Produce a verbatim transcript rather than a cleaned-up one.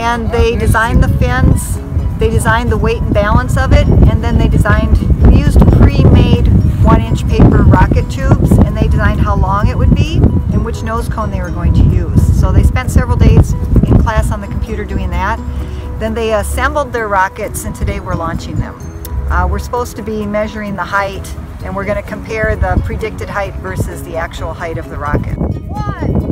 and they designed the fins, they designed the weight and balance of it, and then they designed, we used pre-made one inch paper rocket tubes, and they designed how long it would be and which nose cone they were going to use. So they spent several days in class on the computer doing that. Then they assembled their rockets, and today we're launching them. Uh, we're supposed to be measuring the height, and we're going to compare the predicted height versus the actual height of the rocket. One.